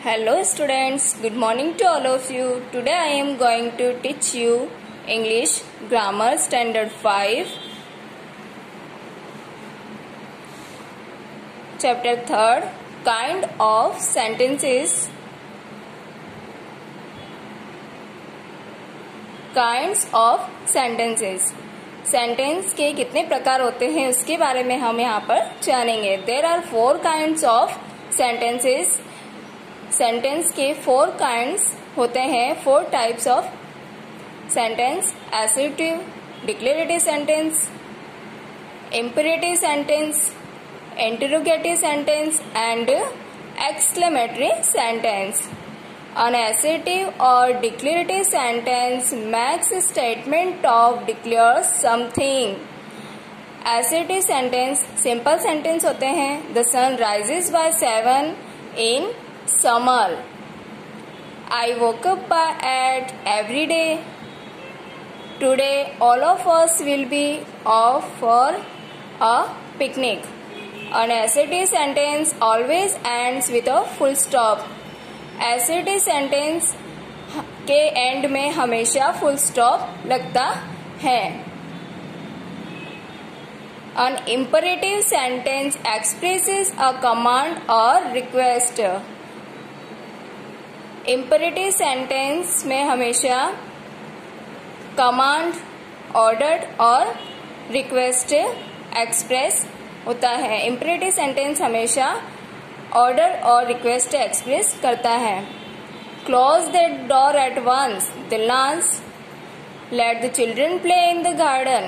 Hello students, good morning to all of you. Today I am going to teach you English Grammar Standard 5 Chapter 3rd Kind of Sentences. Kinds of Sentences. Sentence के कितने प्रकार होते हैं उसके बारे में हम यहाँ पर जानेंगे. There are 4 kinds of sentences. Sentence के 4 काइंड्स होते हैं, 4 types of sentence. Assertive, declarative sentence, imperative sentence, interrogative sentence and exclamatory sentence. An assertive or declarative sentence makes a statement of declares something. Assertive sentence simple sentence होते हैं. The sun rises by 7 in summer. I woke up by 8 every day. Today all of us will be off for a picnic. An assertive sentence always ends with a full stop. Assertive sentence के end में हमेशा full stop लगता है. An imperative sentence expresses a command or request. Imperative sentence में हमेशा command, order और request express होता है. इम्परेटिव सेंटेंस हमेशा ऑर्डर और रिक्वेस्ट एक्सप्रेस करता है. Close the door at once, the lawns, let the children play in the garden.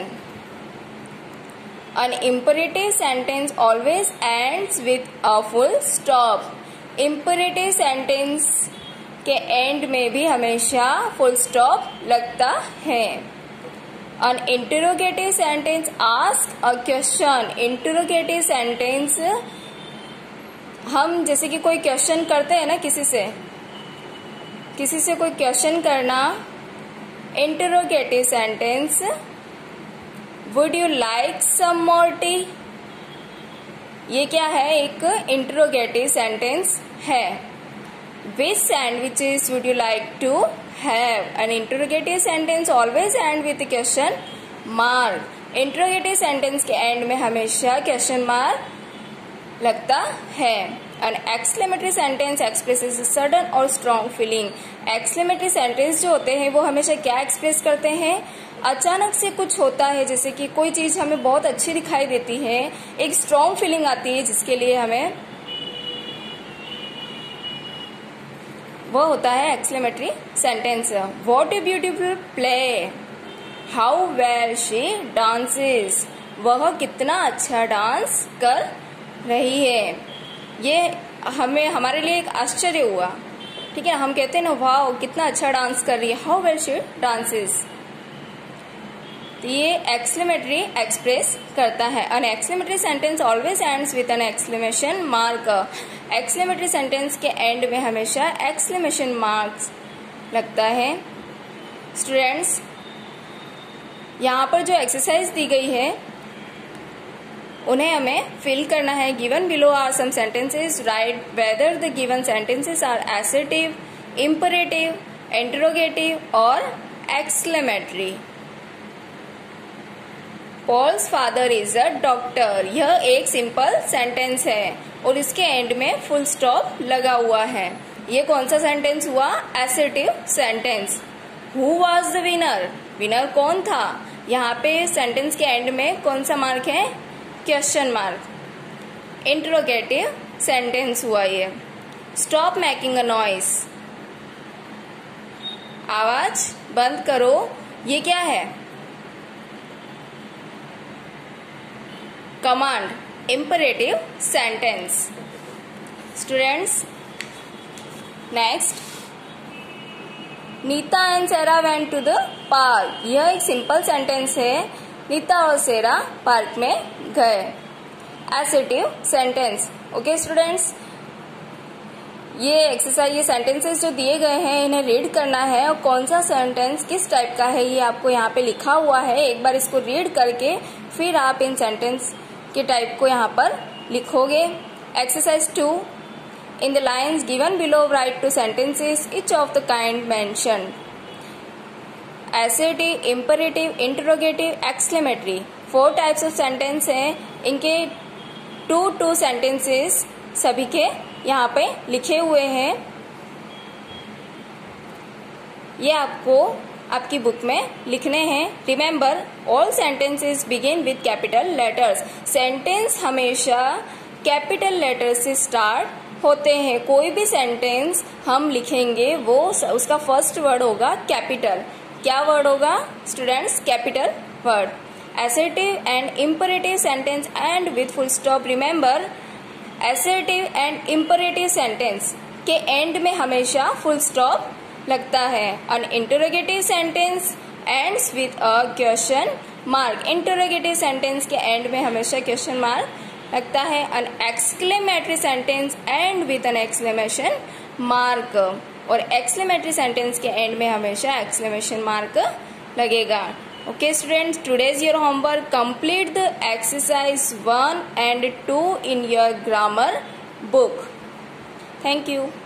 An imperative sentence always ends with a full stop. Imperative sentence के end में भी हमेशा full stop लगता है. An interrogative sentence ask a question. Interrogative sentence हम जैसे कि कोई क्वेश्चन करते हैं ना, किसी से कोई क्वेश्चन करना. Interrogative sentence, would you like some more tea. ये क्या है, एक इंटरोगेटिव सेंटेंस है. Which sandwiches would you like to have. An interrogative sentence always end with question mark. Interrogative sentence के एंड में हमेशा क्वेश्चन मार्क लगता है. An exclamatory sentence expresses sudden और स्ट्रॉन्ग फीलिंग. एक्सक्लेमेटरी सेंटेंस जो होते हैं वो हमेशा क्या एक्सप्रेस करते हैं, अचानक से कुछ होता है, जैसे कि कोई चीज हमें बहुत अच्छी दिखाई देती है, एक स्ट्रॉन्ग फीलिंग आती है जिसके लिए हमें वो होता है exclamatory sentence. What a beautiful play, how well she dances. वह कितना अच्छा डांस कर रही है. ये हमारे लिए एक आश्चर्य हुआ. ठीक है, हम कहते हैं ना, वाह कितना अच्छा डांस कर रही है, हाउ वेल शी डांसेस. तो ये एक्सक्लेमेटरी एक्सप्रेस करता है. An exclamatory sentence always ends with an exclamation mark. Exclamatory sentence के एंड में हमेशा एक्सक्लेमेशन मार्क्स लगता है. स्टूडेंट्स, यहाँ पर जो एक्सरसाइज दी गई है उन्हें हमें फिल करना है. Given below are some sentences. Write whether the given sentences are assertive, imperative, interrogative और exclamatory. Paul's father is a doctor. यह एक सिंपल सेंटेंस है और इसके एंड में फुल स्टॉप लगा हुआ है. ये कौन सा सेंटेंस हुआ, assertive sentence. Who was the winner. Winner कौन था. यहाँ पे सेंटेंस के एंड में कौन सा मार्क है, क्वेश्चन मार्क. इंटरोगेटिव सेंटेंस हुआ ये. Stop making a noise. आवाज बंद करो. ये क्या है, command. Imperative sentence. Students, next, Nita and Sarah went to the park. यह एक सिंपल सेंटेंस है. नीता और सेरा पार्क में गए. Assertive sentence. ओके स्टूडेंट्स, ये एक्सरसाइज, ये सेंटेंसेस जो दिए गए हैं इन्हें रीड करना है और कौन सा सेंटेंस किस टाइप का है ये आपको यहाँ पे लिखा हुआ है. एक बार इसको रीड करके फिर आप इन सेंटेंस के टाइप को यहाँ पर लिखोगे. Exercise 2, In the lines given below, write two sentences, each of the kind mentioned. Assertive, imperative, interrogative, exclamatory. 4 types of sentence हैं. इनके 2 सेंटेंसेस सभी के यहाँ पे लिखे हुए हैं. ये आपको आपकी बुक में लिखने हैं. Remember, all sentences begin with capital letters. Sentence हमेशा कैपिटल लेटर से स्टार्ट होते हैं. कोई भी सेंटेंस हम लिखेंगे वो उसका फर्स्ट वर्ड होगा कैपिटल. क्या वर्ड होगा students? Capital word. Assertive and imperative sentence end with full stop. Remember, assertive and imperative sentence के end में हमेशा full stop लगता है. An interrogative sentence ends with a question mark. Interrogative sentence के end में हमेशा question mark लगता है. An exclamatory sentence end with an exclamation mark. और exclamatory sentence के end में हमेशा exclamation mark लगेगा. Okay students, today's your homework. Complete the exercise 1 and 2 in your grammar book. Thank you.